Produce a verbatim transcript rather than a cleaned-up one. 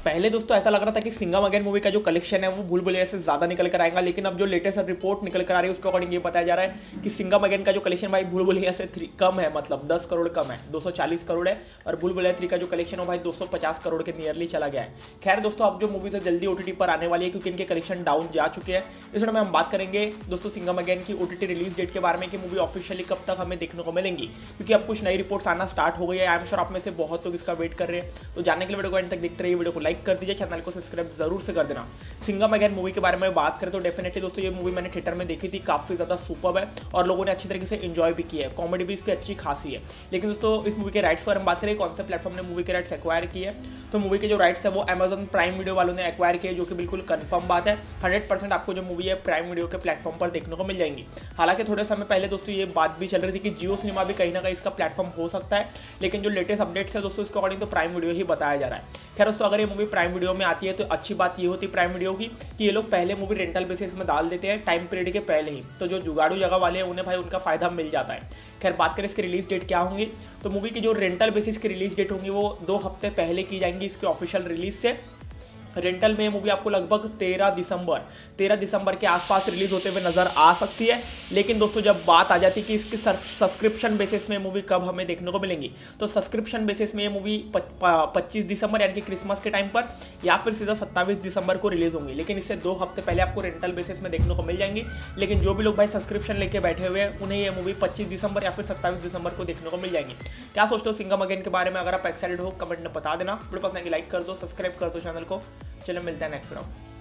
पहले दोस्तों ऐसा लग रहा था कि सिंघम अगेन मूवी का जो कलेक्शन है वो भूल भुलैया से ज़्यादा निकल कर आएगा, लेकिन अब जो लेटेस्ट रिपोर्ट निकल कर आ रही है उसके अकॉर्डिंग ये बताया जा रहा है कि सिंघम अगेन का जो कलेक्शन भाई भूल भुलैया से थ्री कम है, मतलब दस करोड़ कम है, दो सौ चालीस करोड़ है। और भूल भुलैया थ्री का जो कलेक्शन है भाई दो सौ पचास करोड़ के नियरली चला गया है। खैर दोस्तों, अब जो मूवीज है जल्दी ओटीटी पर आने वाली है क्योंकि इनके कलेक्शन डाउन जा चुके हैं। इस वीडियो में हम बात करेंगे दोस्तों सिंघम अगेन की ओटीटी रिलीज डेट के बारे में कि मूवी ऑफिशियली कब तक हमें देखने को मिलेंगी, क्योंकि अब कुछ नई रिपोर्ट्स आना स्टार्ट हो गई है। आई एम श्योर आप में से बहुत लोग इसका वेट कर रहे हैं। तो जानने के लिए वीडियो को एंड तक देखते रहिए, वीडियो को लाइक कर दीजिए, चैनल को सब्सक्राइब जरूर से कर देना। सिंघम अगेन मूवी के बारे में बात करें तो डेफिनेटली दोस्तों ये मूवी मैंने थिएटर में देखी थी, काफी ज्यादा सुपर्ब है और लोगों ने अच्छी तरीके से एंजॉय भी किया है, कॉमेडी भी इस पर अच्छी खासी है। लेकिन दोस्तों इस मूवी के राइट्स पर हम बात करें कौन से प्लेटफॉर्म ने मूवी के राइट्स एक्वायर किए है, तो मूवी के जो राइट्स है वो अमेजन प्राइम वीडियो वालों ने एक्वायर किए, जो कि बिल्कुल कंफर्म बात है। हंड्रेड परसेंट आपको जो मूवी है प्राइम वीडियो के प्लेटफॉर्म पर देखने को मिल जाएंगी। हालांकि थोड़े समय पहले दोस्तों ये बात भी चल रही थी कि जियो सिनेमा भी कहीं ना कहीं इसका प्लेटफॉर्म हो सकता है, लेकिन जो लेटेस्ट अपडेट्स है दोस्तों इसके अकॉर्डिंग तो प्राइम वीडियो ही बताया जा रहा है। खैर दोस्तों, अगर ये मूवी प्राइम वीडियो में आती है तो अच्छी बात ये होती है प्राइम वीडियो की कि ये लोग पहले मूवी रेंटल बेसिस में डाल देते हैं टाइम पीरियड के पहले ही, तो जो जुगाड़ू जगह वाले हैं उन्हें भाई उनका फायदा मिल जाता है। खैर बात करें इसकी रिलीज डेट क्या होंगी, तो मूवी की जो रेंटल बेसिस की रिलीज डेट होंगी वो दो हफ्ते पहले की जाएंगी इसके ऑफिशियल रिलीज से। रेंटल में मूवी आपको लगभग तेरह दिसंबर तेरह दिसंबर के आसपास रिलीज होते हुए नजर आ सकती है। लेकिन दोस्तों जब बात आ जाती है कि इसकी सब्सक्रिप्शन बेसिस में मूवी कब हमें देखने को मिलेंगी, तो सब्सक्रिप्शन बेसिस में ये मूवी पच्चीस दिसंबर यानी कि क्रिसमस के टाइम पर या फिर सीधा सत्ताईस दिसंबर को रिलीज होंगी। लेकिन इससे दो हफ्ते पहले आपको रेंटल बेसिस में देखने को मिल जाएंगी। लेकिन जो भी लोग भाई सब्सक्रिप्शन लेके बैठे हुए हैं उन्हें ये मूवी पच्चीस दिसंबर या फिर सत्ताईस दिसंबर को देखने को मिल जाएंगी। क्या सोचते हो सिंघम अगेन के बारे में? अगर आप एक्साइटेड हो कमेंट में बता देना। वीडियो पसंद आएगी लाइक कर दो, सब्सक्राइब कर दो चैनल को। चलो मिलते हैं नेक्स्ट वीडियो।